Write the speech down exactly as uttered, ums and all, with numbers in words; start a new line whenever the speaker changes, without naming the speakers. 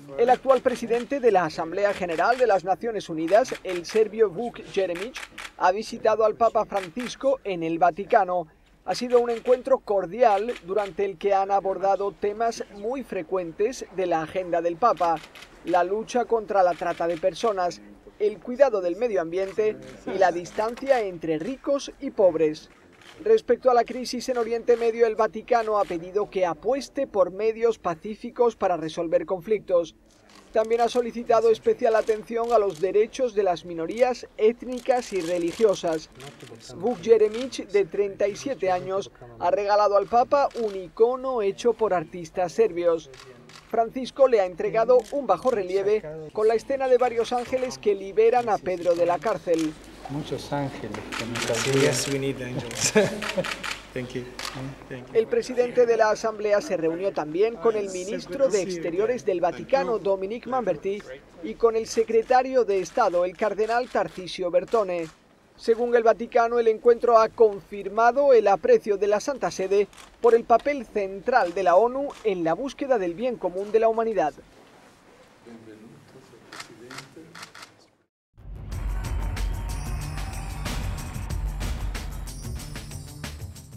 El actual presidente de la Asamblea General de las Naciones Unidas, el serbio Vuk Jeremić, ha visitado al Papa Francisco en el Vaticano. Ha sido un encuentro cordial durante el que han abordado temas muy frecuentes de la agenda del Papa: la lucha contra la trata de personas, el cuidado del medio ambiente y la distancia entre ricos y pobres. Respecto a la crisis en Oriente Medio, el Vaticano ha pedido que apueste por medios pacíficos para resolver conflictos. También ha solicitado especial atención a los derechos de las minorías étnicas y religiosas. Vuk Jeremić, de treinta y siete años, ha regalado al Papa un icono hecho por artistas serbios. Francisco le ha entregado un bajorrelieve con la escena de varios ángeles que liberan a Pedro de la cárcel.
Muchos ángeles.
Yes, we need angels. Thank you. Thank you.
El presidente de la Asamblea se reunió también con el ministro de Exteriores del Vaticano, Dominic Manverty, y con el secretario de Estado, el cardenal Tarcisio Bertone. Según el Vaticano, el encuentro ha confirmado el aprecio de la Santa Sede por el papel central de la ONU en la búsqueda del bien común de la humanidad.